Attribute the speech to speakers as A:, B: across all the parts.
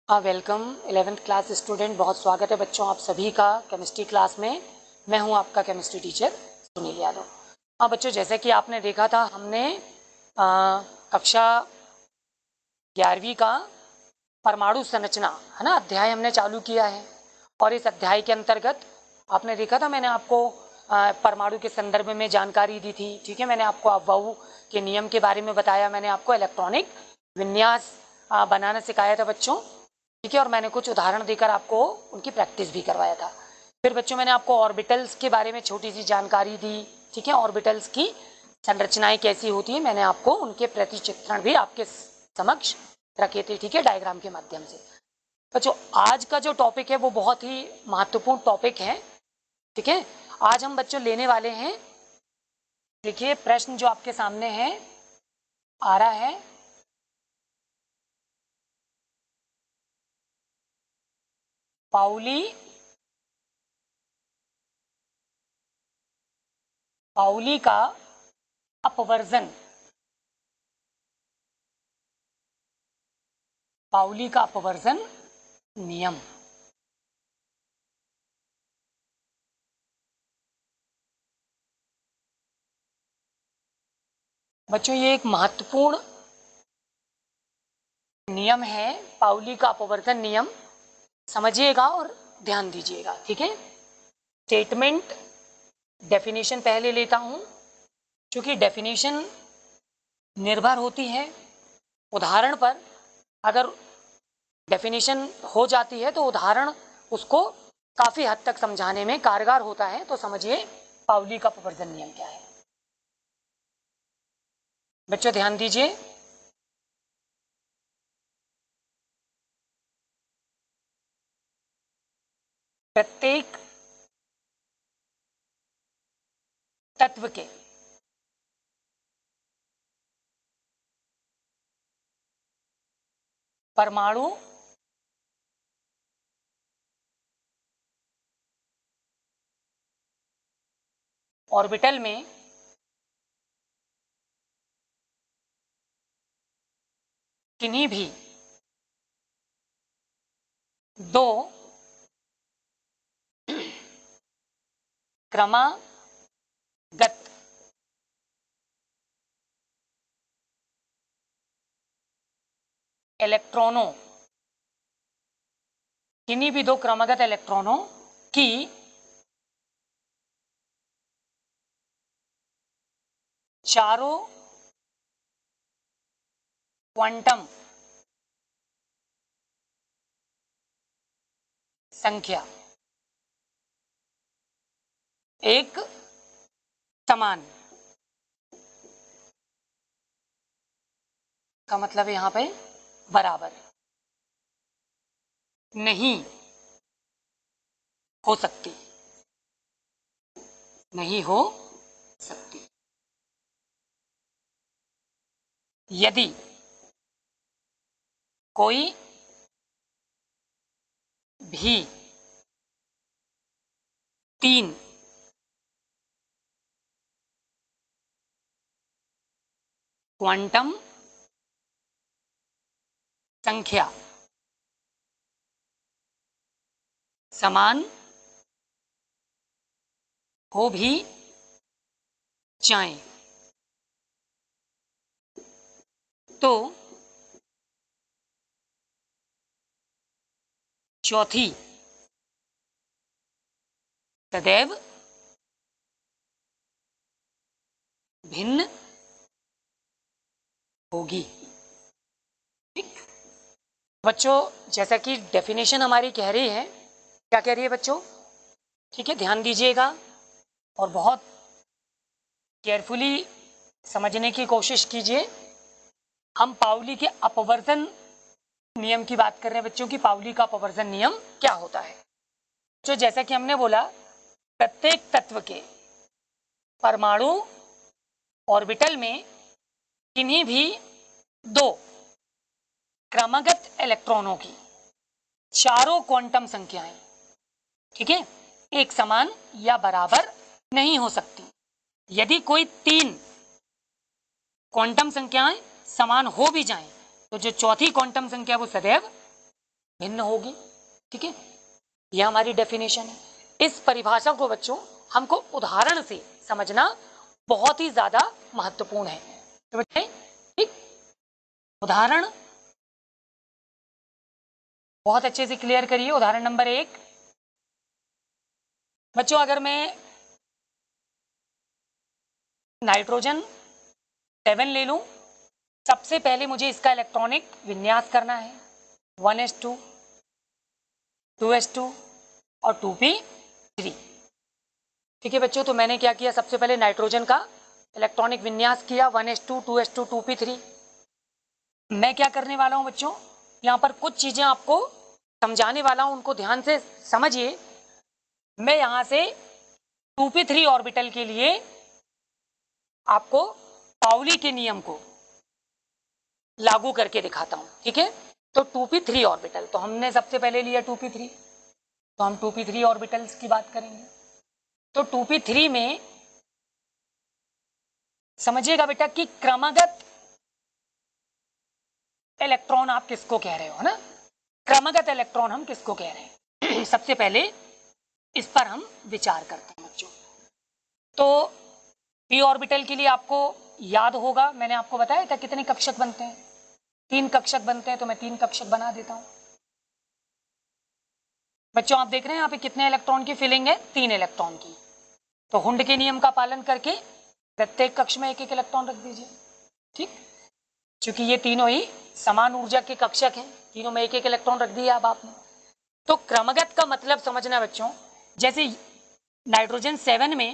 A: Welcome 11th class student. बहुत स्वागत है बच्चों आप सभी का केमिस्ट्री क्लास में। मैं हूं आपका केमिस्ट्री टीचर सुनील यादव। बच्चों, जैसे कि आपने देखा था, हमने कक्षा 11वीं का परमाणु संरचना है ना अध्याय हमने चालू किया है। और इस अध्याय के अंतर्गत आपने देखा था, मैंने आपको परमाणु के संदर्भ में जानकारी दी थी। ठीक है, मैंने आपको अफबाऊ के नियम के बारे में बताया, मैंने आपको इलेक्ट्रॉनिक विन्यास बनाना सिखाया था बच्चों। ठीक है, और मैंने कुछ उदाहरण देकर आपको उनकी प्रैक्टिस भी करवाया था। फिर बच्चों मैंने आपको ऑर्बिटल्स के बारे में छोटी सी जानकारी दी। ठीक है, ऑर्बिटल्स की संरचनाएं कैसी होती है, मैंने आपको उनके प्रतिचित्रण भी आपके समक्ष रखे थे। ठीक है, डायग्राम के माध्यम से। बच्चों, आज का जो टॉपिक है वो बहुत ही महत्वपूर्ण टॉपिक है। ठीक है, आज हम बच्चों लेने वाले हैं, देखिए प्रश्न जो आपके सामने है आ रहा है, पाउली का अपवर्जन। पाउली का अपवर्जन नियम। बच्चों, ये एक महत्वपूर्ण नियम है, पाउली का अपवर्तन नियम। समझिएगा और ध्यान दीजिएगा। ठीक है, स्टेटमेंट डेफिनेशन पहले लेता हूं, क्योंकि डेफिनेशन निर्भर होती है उदाहरण पर। अगर डेफिनेशन हो जाती है तो उदाहरण उसको काफी हद तक समझाने में कारगर होता है। तो समझिए पाउली का अपवर्तन नियम क्या है। बच्चों ध्यान दीजिए, प्रत्येक तत्व के परमाणु ऑर्बिटल में किन्हीं भी दो क्रमागत इलेक्ट्रॉनों, किन्हीं भी दो क्रमागत इलेक्ट्रॉनों की चारों क्वांटम संख्या एक समान का मतलब यहां पे बराबर नहीं हो सकती, नहीं हो सकती। यदि कोई भी तीन क्वांटम संख्या समान हो भी जाए तो चौथी सदैव भिन्न होगी। ठीक बच्चों, जैसा कि डेफिनेशन हमारी कह रही है, क्या कह रही है बच्चों? ठीक है, ध्यान दीजिएगा और बहुत केयरफुली समझने की कोशिश कीजिए। हम पाउली के अपवर्तन नियम की बात कर रहे हैं बच्चों की। पाउली का अपवर्तन नियम क्या होता है? जो जैसा कि हमने बोला, प्रत्येक तत्व के परमाणु ऑर्बिटल में किन्हीं भी दो क्रमागत इलेक्ट्रॉनों की चारों क्वांटम संख्याएं, ठीक है, एक समान या बराबर नहीं हो सकती। यदि कोई तीन क्वांटम संख्याएं समान हो भी जाएं, तो जो चौथी क्वांटम संख्या वो सदैव भिन्न होगी। ठीक है, यह हमारी डेफिनेशन है। इस परिभाषा को बच्चों हमको उदाहरण से समझना बहुत ही ज्यादा महत्वपूर्ण है। तो बच्चे ठीक, उदाहरण बहुत अच्छे से क्लियर करिए। उदाहरण नंबर 1 बच्चों, अगर मैं नाइट्रोजन 7 ले लूं, सबसे पहले मुझे इसका इलेक्ट्रॉनिक विन्यास करना है 1s2, 2s2 और 2p3। ठीक है बच्चों, तो मैंने क्या किया, सबसे पहले नाइट्रोजन का इलेक्ट्रॉनिक विन्यास किया 1s2, 2s2, 2p3। मैं क्या करने वाला हूं बच्चों, यहां पर कुछ चीजें आपको समझाने वाला हूं, उनको ध्यान से समझिए। मैं यहां से 2p3 ऑर्बिटल के लिए आपको पाउली के नियम को लागू करके दिखाता हूं। ठीक है, तो 2p3 ऑर्बिटल, तो हमने सबसे पहले लिया 2p3, तो हम 2p3 ऑर्बिटल्स की बात करेंगे। तो 2p3 में समझिएगा बेटा कि क्रमगत इलेक्ट्रॉन आप किसको कह रहे हो ना, क्रमगत इलेक्ट्रॉन हम किसको कह रहे हैं सबसे पहले इस पर हम विचार करते हैं बच्चों। तो p ऑर्बिटल के लिए आपको याद होगा, मैंने आपको बताया था कितने कक्षक बनते हैं, 3 कक्षक बनते हैं। तो मैं 3 कक्षक बना देता हूं बच्चों। आप देख रहे हैं यहाँ पे कितने इलेक्ट्रॉन की फिलिंग है, 3 इलेक्ट्रॉन की। तो हुंड के नियम का पालन करके प्रत्येक कक्ष में 1-1 इलेक्ट्रॉन रख दीजिए। ठीक, क्योंकि ये तीनों ही समान ऊर्जा के कक्षक हैं, तीनों में 1-1 इलेक्ट्रॉन रख दिया अब आपने। तो क्रमगत का मतलब समझना बच्चों, जैसे नाइट्रोजन 7 में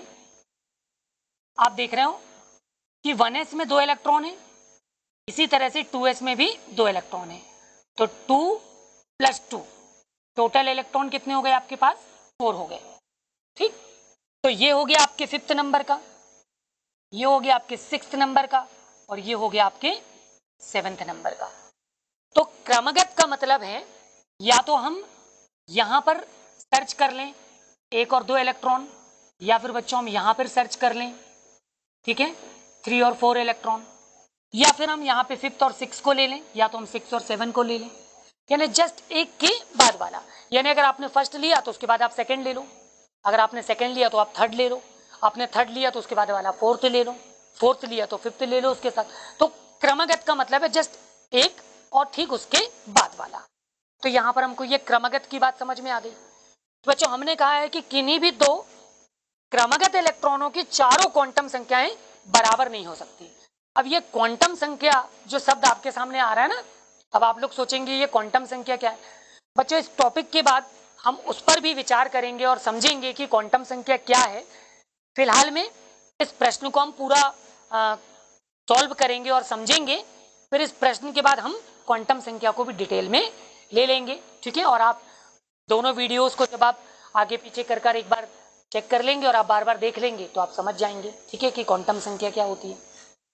A: आप देख रहे हो कि 1s में 2 इलेक्ट्रॉन है, इसी तरह से 2s में भी 2 इलेक्ट्रॉन है। तो 2 + 2 टोटल इलेक्ट्रॉन कितने हो गए आपके पास, 4 हो गए। ठीक, तो ये हो गया आपके 5th नंबर का, ये हो गया आपके 6th नंबर का, और ये हो गया आपके 7th नंबर का। तो क्रमगत का मतलब है या तो हम यहां पर सर्च कर लें 1 और 2 इलेक्ट्रॉन, या फिर बच्चों हम यहां पर सर्च कर लें, ठीक है, 3 और 4 इलेक्ट्रॉन, या फिर हम यहाँ पे 5th और 6 को ले लें, या तो हम 6 और 7 को ले लें, यानी जस्ट एक के बाद वाला। यानी अगर आपने फर्स्ट लिया तो उसके बाद आप सेकंड ले लो, अगर आपने सेकंड लिया तो आप थर्ड ले लो, आपने थर्ड लिया तो उसके बाद वाला फोर्थ ले लो, फोर्थ लिया तो 5th ले लो उसके साथ। तो क्रमगत का मतलब है जस्ट एक और ठीक उसके बाद वाला। तो यहाँ पर हमको ये क्रमगत की बात समझ में आ गई। तो बच्चों हमने कहा है कि किन्हीं भी 2 क्रमगत इलेक्ट्रॉनों की चारों क्वांटम संख्याएं बराबर नहीं हो सकती। अब ये क्वांटम संख्या जो शब्द आपके सामने आ रहा है ना, अब आप लोग सोचेंगे ये क्वांटम संख्या क्या है। बच्चों इस टॉपिक के बाद हम उस पर भी विचार करेंगे और समझेंगे कि क्वांटम संख्या क्या है। फिलहाल में इस प्रश्न को हम पूरा सॉल्व करेंगे और समझेंगे, फिर इस प्रश्न के बाद हम क्वांटम संख्या को भी डिटेल में ले लेंगे। ठीक है, और आप दोनों वीडियोस को जब आप आगे पीछे कर एक बार चेक कर लेंगे और आप बार बार देख लेंगे तो आप समझ जाएंगे, ठीक है, कि क्वांटम संख्या क्या होती है।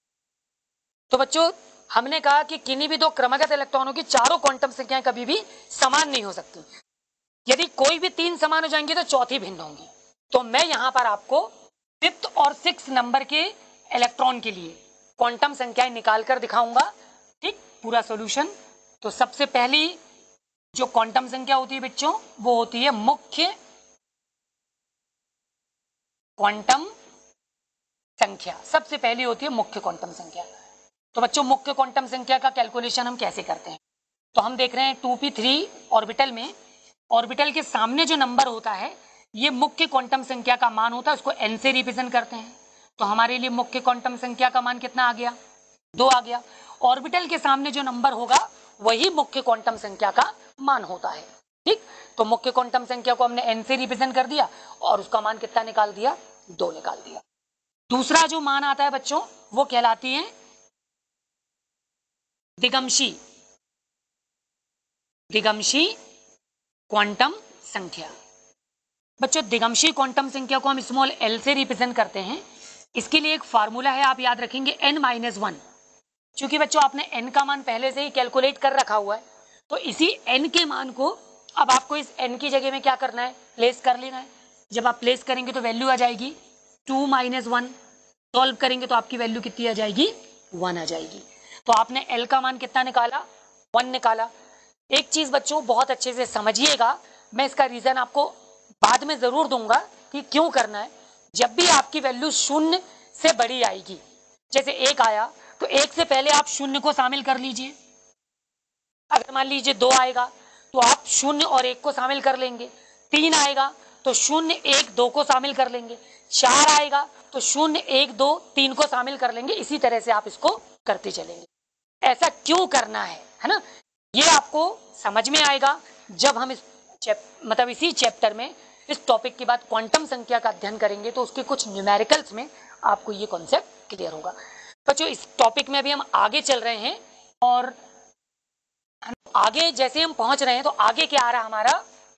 A: तो बच्चों हमने कहा कि किन्हीं भी 2 क्रमगत इलेक्ट्रॉनों की चारों क्वांटम संख्याएं कभी भी समान नहीं हो सकती। यदि कोई भी 3 समान हो जाएंगी तो चौथी भिन्न होंगी। तो मैं यहां पर आपको 5th और 6th नंबर के इलेक्ट्रॉन के लिए क्वांटम संख्याएं निकाल कर दिखाऊंगा। ठीक, पूरा सॉल्यूशन। तो सबसे पहली जो क्वांटम संख्या होती है बच्चों वो होती है मुख्य क्वांटम संख्या। सबसे पहली होती है मुख्य क्वांटम संख्या। तो बच्चों मुख्य क्वांटम संख्या का कैलकुलेशन हम कैसे करते हैं, तो हम देख रहे हैं 2p3 ऑर्बिटल में ऑर्बिटल के सामने जो नंबर होता है ये मुख्य क्वांटम संख्या का मान होता है, उसको n से रिप्रेजेंट करते हैं। तो हमारे लिए मुख्य क्वांटम संख्या का मान कितना आ गया, 2 आ गया। ऑर्बिटल के सामने जो नंबर होगा वही मुख्य क्वांटम संख्या का मान होता है। ठीक, तो मुख्य क्वांटम संख्या को हमने n से रिप्रेजेंट कर दिया और उसका मान कितना निकाल दिया, 2 निकाल दिया। दूसरा जो मान आता है बच्चों वो कहलाती है दिगंशी क्वांटम संख्या। बच्चों दिगंशी क्वांटम संख्या को हम स्मॉल l से रिप्रेजेंट करते हैं। इसके लिए एक फार्मूला है, आप याद रखेंगे n-1। क्योंकि बच्चों आपने n का मान पहले से ही कैलकुलेट कर रखा हुआ है, तो इसी n के मान को अब आपको इस n की जगह में क्या करना है, प्लेस कर लेना है। जब आप प्लेस करेंगे तो वैल्यू आ जाएगी 2 - 1। सॉल्व करेंगे तो आपकी वैल्यू कितनी आ जाएगी, 1 आ जाएगी। तो आपने l का मान कितना निकाला, 1 निकाला। एक चीज बच्चों बहुत अच्छे से समझिएगा, मैं इसका रीजन आपको बाद में जरूर दूंगा कि क्यों करना है। जब भी आपकी वैल्यू 0 से बड़ी आएगी, जैसे 1 आया तो 1 से पहले आप 0 को शामिल कर लीजिए। अगर मान लीजिए 2 आएगा तो आप 0 और 1 को शामिल कर लेंगे। 3 आएगा तो 0 1 2 को शामिल कर लेंगे। 4 आएगा तो 0 1 2 3 को शामिल कर लेंगे। इसी तरह से आप इसको करते चलेंगे। ऐसा क्यों करना है ना, ये आपको समझ में आएगा जब हम इसी चैप्टर में इस टॉपिक के बाद क्वांटम संख्या का अध्ययन करेंगे, तो उसके कुछ न्यूमेरिकल्स में आपको ये कॉन्सेप्ट क्लियर होगा। बच्चों इस टॉपिक में अभी हम आगे चल रहे हैं, और आगे जैसे हम पहुंच रहे हैं तो आगे क्या आ रहा हमारा,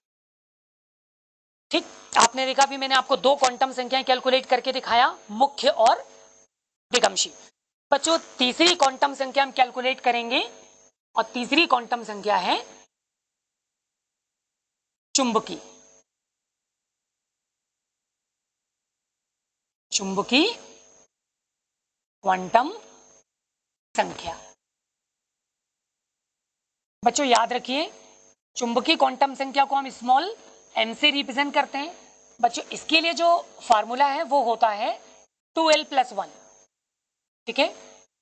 A: ठीक आपने देखा भी, मैंने आपको 2 क्वांटम संख्याएं कैलकुलेट करके दिखाया, मुख्य और विगमशी। बच्चों तीसरी क्वांटम संख्या हम कैलकुलेट करेंगे, और तीसरी क्वांटम संख्या है चुंबकी क्वांटम संख्या। बच्चों याद रखिए, चुंबकीय क्वांटम संख्या को हम स्मॉल m से रिप्रेजेंट करते हैं। बच्चों इसके लिए जो फार्मूला है वो होता है 2l+1, ठीक है।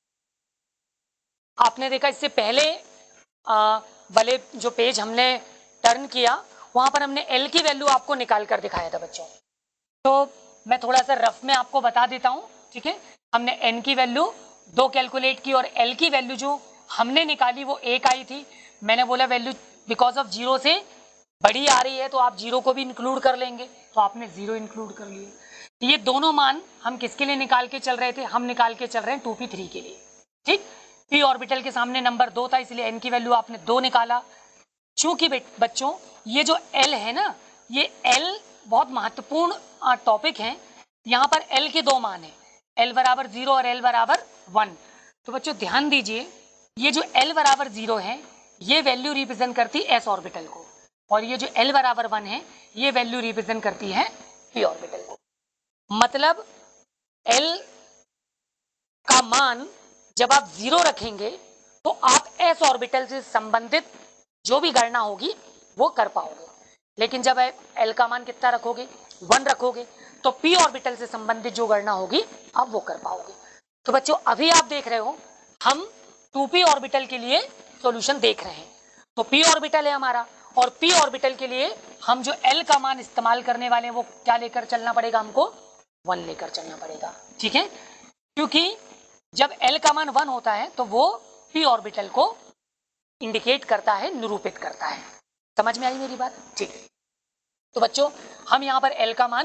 A: आपने देखा इससे पहले वाले जो पेज हमने टर्न किया, वहां पर हमने l की वैल्यू आपको निकाल कर दिखाया था बच्चों। तो मैं थोड़ा सा रफ में आपको बता देता हूं, ठीक है। हमने n की वैल्यू 2 कैलकुलेट की, और l की वैल्यू जो हमने निकाली वो 1 आई थी। मैंने बोला वैल्यू बिकॉज ऑफ 0 से बड़ी आ रही है तो आप 0 को भी इंक्लूड कर लेंगे, तो आपने 0 इंक्लूड कर लिया। तो ये दोनों मान हम किसके लिए निकाल के चल रहे थे, हम निकाल के चल रहे हैं 2p3 के लिए, ठीक। p ऑर्बिटल के सामने नंबर 2 था, इसलिए n की वैल्यू आपने 2 निकाला। चूंकि बच्चों ये जो l है ना, ये l बहुत महत्वपूर्ण टॉपिक है। यहाँ पर l के 2 मान है, l बराबर 0 और l बराबर 1। तो बच्चों ध्यान दीजिए, ये जो l बराबर 0 है ये वैल्यू रिप्रेजेंट करती है s ऑर्बिटल को, और ये जो l बराबर 1 है ये वैल्यू रिप्रेजेंट करती है p ऑर्बिटल को। मतलब l का मान जब आप 0 रखेंगे तो आप s ऑर्बिटल से संबंधित जो भी गणना होगी वो कर पाओगे, लेकिन जब l का मान कितना रखोगे, 1 रखोगे, तो p ऑर्बिटल से संबंधित जो गणना होगी आप वो कर पाओगे। तो बच्चों अभी आप देख रहे हो हम 2p ऑर्बिटल के लिए सॉल्यूशन देख रहे हैं। तो p ऑर्बिटल है हमारा, और p ऑर्बिटल के लिए हम जो l का मान इस्तेमाल करने वाले हैं वो क्या लेकर चलना पड़ेगा, हमको 1 लेकर चलना पड़ेगा, ठीक है। क्योंकि जब l का मान 1 होता है तो वो p ऑर्बिटल को इंडिकेट करता है, निरूपित करता है। समझ में आई मेरी बात, ठीक। तो बच्चों हम यहां पर l का मान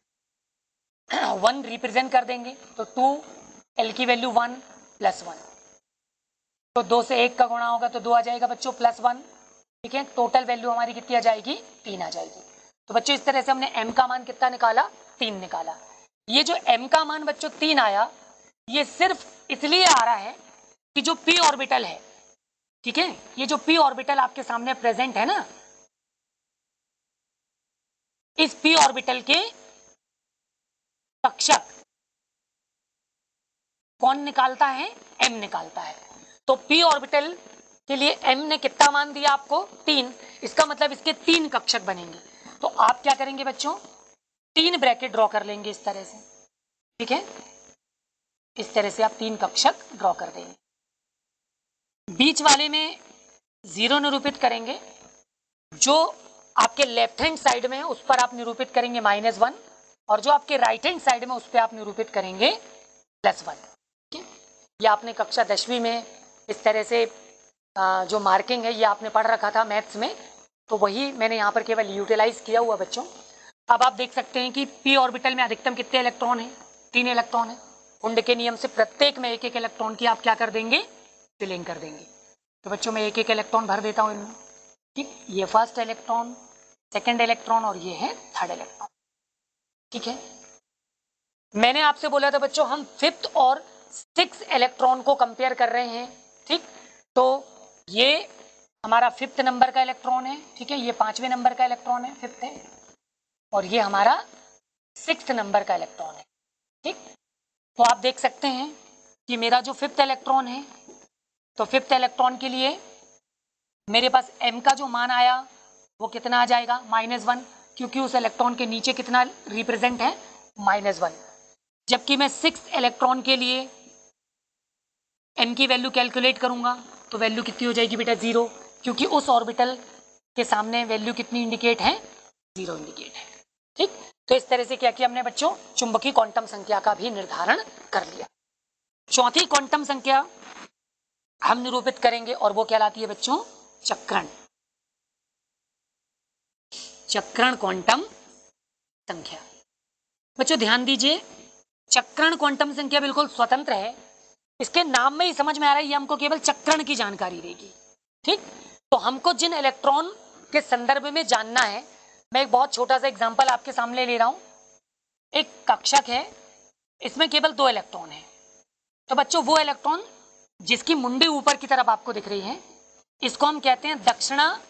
A: 1 रिप्रेजेंट कर देंगे, तो 2 l की वैल्यू 1 + 1, तो 2 से 1 का गुणा होगा तो 2 आ जाएगा बच्चों +1, ठीक है। टोटल वैल्यू हमारी कितनी आ जाएगी, 3 आ जाएगी। तो बच्चों इस तरह से हमने m का मान कितना निकाला, 3 निकाला। ये जो m का मान बच्चों 3 आया, ये सिर्फ इसलिए आ रहा है कि जो p ऑर्बिटल है, ठीक है, ये जो p ऑर्बिटल आपके सामने प्रेजेंट है ना, इस p ऑर्बिटल के कक्षक कौन निकालता है, m निकालता है। तो p ऑर्बिटल के लिए m ने कितना मान दिया आपको, 3। इसका मतलब इसके 3 कक्षक बनेंगे। तो आप क्या करेंगे बच्चों, 3 ब्रैकेट ड्रॉ कर लेंगे इस तरह से, ठीक है। इस तरह से आप 3 कक्षक ड्रॉ कर देंगे। बीच वाले में 0 निरूपित करेंगे, जो आपके लेफ्ट हैंड साइड में है उस पर आप निरूपित करेंगे -1, और जो आपके राइट हैंड साइड में उस पर आप निरूपित करेंगे +1, ठीक है। ये आपने कक्षा 10वीं में इस तरह से जो मार्किंग है ये आपने पढ़ रखा था मैथ्स में, तो वही मैंने यहाँ पर केवल यूटिलाइज किया हुआ बच्चों। अब आप देख सकते हैं कि p ऑर्बिटल में अधिकतम कितने इलेक्ट्रॉन है, 3 इलेक्ट्रॉन है। कुंड के नियम से प्रत्येक में 1-1 इलेक्ट्रॉन की आप क्या कर देंगे, फिलिंग कर देंगे। तो बच्चों मैं 1-1 इलेक्ट्रॉन भर देता हूँ इनमें, ठीक। ये फर्स्ट इलेक्ट्रॉन, सेकंड इलेक्ट्रॉन, और ये है थर्ड इलेक्ट्रॉन, ठीक है। मैंने आपसे बोला था बच्चों हम 5th और 6th इलेक्ट्रॉन को कंपेयर कर रहे हैं, ठीक। तो ये हमारा 5th नंबर का इलेक्ट्रॉन है, ठीक है, ये 5वें नंबर का इलेक्ट्रॉन है, 5th है, और ये हमारा 6th नंबर का इलेक्ट्रॉन है, ठीक। तो आप देख सकते हैं कि मेरा जो 5th इलेक्ट्रॉन है, तो 5th इलेक्ट्रॉन के लिए मेरे पास m का जो मान आया वो कितना आ जाएगा, -1, क्योंकि उस इलेक्ट्रॉन के नीचे कितना रिप्रेजेंट है, -1। जबकि मैं 6 इलेक्ट्रॉन के लिए n की वैल्यू कैलकुलेट करूंगा तो वैल्यू कितनी हो जाएगी बेटा, 0, क्योंकि उस ऑर्बिटल के सामने वैल्यू कितनी इंडिकेट है, 0 इंडिकेट है। ठीक, तो इस तरह से क्या किया हमने बच्चों, चुंबकीय क्वांटम संख्या का भी निर्धारण कर लिया। चौथी क्वांटम संख्या हम निरूपित करेंगे और वो कहलाती है बच्चों चक्रण। चक्रण क्वांटम संख्या। बच्चों ध्यान दीजिए, चक्रण क्वांटम संख्या बिल्कुल स्वतंत्र है, इसके नाम में ही समझ में आ रहा है ये हमको केवल चक्रण की जानकारी देगी। ठीक, तो हमको जिन इलेक्ट्रॉन के संदर्भ में जानना है, मैं एक बहुत छोटा सा एग्जांपल आपके सामने ले रहा हूं। एक कक्षक है, इसमें केवल 2 इलेक्ट्रॉन है। तो बच्चों वो इलेक्ट्रॉन जिसकी मुंडी ऊपर की तरफ आपको दिख रही है, इसको हम कहते हैं दक्षिणावर्त।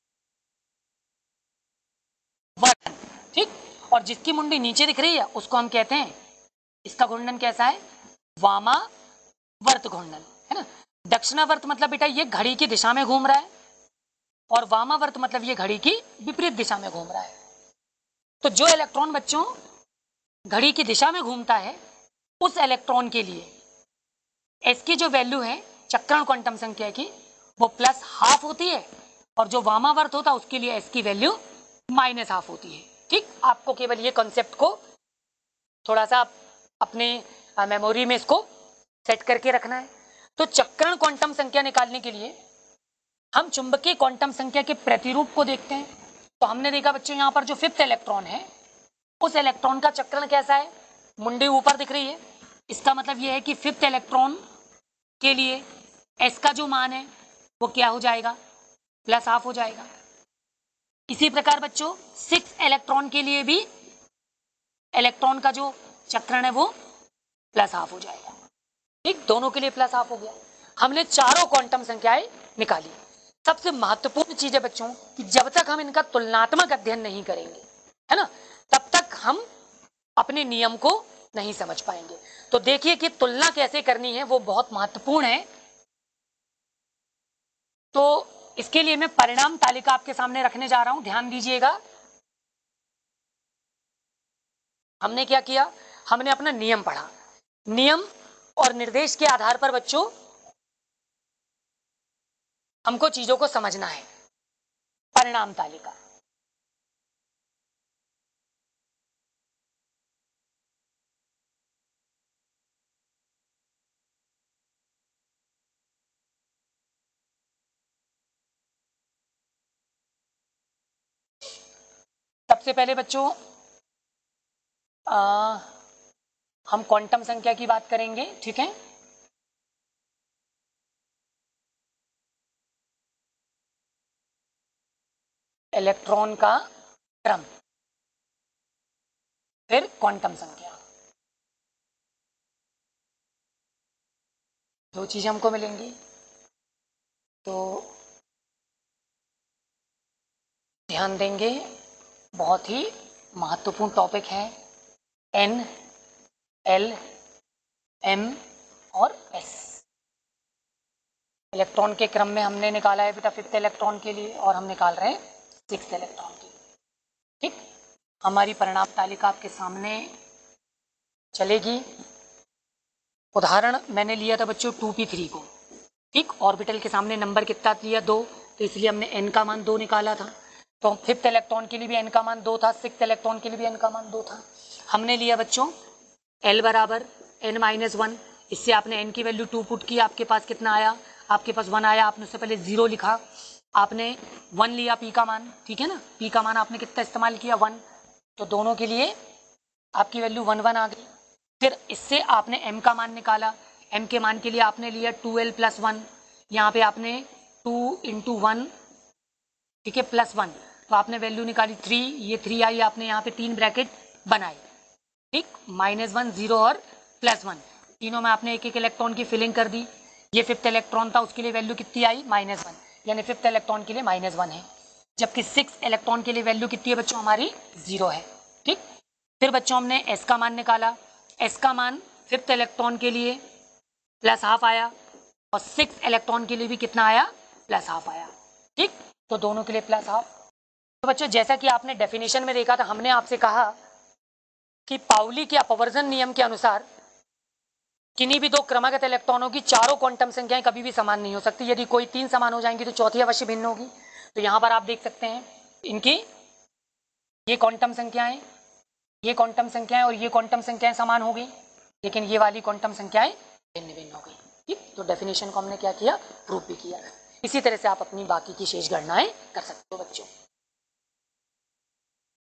A: ठीक, और जिसकी मुंडी नीचे दिख रही है उसको हम कहते हैं, इसका घूर्णन कैसा है, वामावर्त घूर्णन, है ना। दक्षिणावर्त मतलब बेटा ये घड़ी की दिशा में घूम रहा है, और वामावर्त मतलब ये घड़ी की विपरीत दिशा में घूम रहा है। तो जो इलेक्ट्रॉन बच्चों घड़ी की दिशा में घूमता है, उस इलेक्ट्रॉन के लिए एस की जो वैल्यू है चक्रण क्वांटम संख्या की, वो +½ होती है, और जो वामावर्त होता है उसके लिए एस की वैल्यू -½ होती है। ठीक, आपको केवल ये कॉन्सेप्ट को थोड़ा सा अपने मेमोरी में इसको सेट करके रखना है। तो चक्रण क्वांटम संख्या निकालने के लिए हम चुंबकीय क्वांटम संख्या के प्रतिरूप को देखते हैं। तो हमने देखा बच्चों यहाँ पर जो 5th इलेक्ट्रॉन है, उस इलेक्ट्रॉन का चक्रण कैसा है, मुंडी ऊपर दिख रही है, इसका मतलब यह है कि 5th इलेक्ट्रॉन के लिए एस का जो मान है वो क्या हो जाएगा, +½ हो जाएगा। इसी प्रकार बच्चों 6 इलेक्ट्रॉन के लिए भी इलेक्ट्रॉन का जो चक्रण है वो +½ हो जाएगा। ठीक, दोनों के लिए +½ हो गया। हमने चारों क्वांटम संख्याएं निकाली। सबसे महत्वपूर्ण चीज है बच्चों कि जब तक हम इनका तुलनात्मक अध्ययन नहीं करेंगे, है ना, तब तक हम अपने नियम को नहीं समझ पाएंगे। तो देखिए कि तुलना कैसे करनी है, वो बहुत महत्वपूर्ण है। तो इसके लिए मैं परिणाम तालिका आपके सामने रखने जा रहा हूं, ध्यान दीजिएगा। हमने क्या किया, हमने अपना नियम पढ़ा। नियम और निर्देश के आधार पर बच्चों हमको चीजों को समझना है। परिणाम तालिका, सबसे पहले बच्चों हम क्वांटम संख्या की बात करेंगे। ठीक है, इलेक्ट्रॉन का क्रम, फिर क्वांटम संख्या, दो चीजें हमको मिलेंगी। तो ध्यान देंगे, बहुत ही महत्वपूर्ण टॉपिक है। N, L, M और S इलेक्ट्रॉन के क्रम में हमने निकाला है बेटा 5th इलेक्ट्रॉन के लिए, और हम निकाल रहे हैं 6th इलेक्ट्रॉन के लिए। ठीक, हमारी परिणाम तालिका आपके सामने चलेगी। उदाहरण मैंने लिया था बच्चों 2p3 को। ठीक, ऑर्बिटल के सामने नंबर कितना लिया, 2, तो इसलिए हमने n का मान 2 निकाला था। तो 5th इलेक्ट्रॉन के लिए भी n का मान 2 था, 6th इलेक्ट्रॉन के लिए भी n का मान 2 था। हमने लिया बच्चों L बराबर n-1, इससे आपने n की वैल्यू 2 पुट की, आपके पास कितना आया, आपके पास 1 आया। आपने उससे पहले 0 लिखा, आपने 1 लिया p का मान, ठीक है ना, p का मान आपने कितना इस्तेमाल किया, 1, तो दोनों के लिए आपकी वैल्यू 1 1 आ गई। फिर इससे आपने m का मान निकाला, m के मान के लिए आपने लिया 2l + 1, यहाँ पे आपने 2 × 1, ठीक है, +1, तो आपने वैल्यू निकाली 3, ये 3 आई, आपने यहाँ पे 3 ब्रैकेट बनाई। ठीक, -1, 0 और +1, तीनों में आपने एक एक इलेक्ट्रॉन की फिलिंग कर दी। ये 5th इलेक्ट्रॉन था, उसके लिए वैल्यू कितनी आई, -1, यानी 5th इलेक्ट्रॉन के लिए -1 है। जबकि 6th इलेक्ट्रॉन के लिए वैल्यू कितनी है बच्चों, हमारी 0 है। ठीक, फिर बच्चों हमने s का मान निकाला, s का मान 5th इलेक्ट्रॉन के लिए +½ आया, और 6th इलेक्ट्रॉन के लिए भी कितना आया, +½ आया। ठीक, तो दोनों के लिए प्लस हाफ। तो बच्चों जैसा कि आपने डेफिनेशन में देखा था, हमने आपसे कहा कि पाउली के अपवर्जन नियम के अनुसार किन्हीं भी दो क्रमागत इलेक्ट्रॉनों की चारों क्वांटम संख्याएं कभी भी समान नहीं हो सकती। यदि कोई 3 समान हो जाएंगी तो चौथी अवश्य भिन्न होगी। तो यहां पर आप देख सकते हैं इनकी ये क्वांटम संख्याएं, ये क्वांटम संख्याएं और ये क्वांटम संख्याएं समान हो गई, लेकिन ये वाली क्वांटम संख्याएं भिन्न भिन्न हो गई। ठीक, तो डेफिनेशन को हमने क्या किया, प्रूफ भी किया। इसी तरह से आप अपनी बाकी की शेष गणनाएं कर सकते हो बच्चों।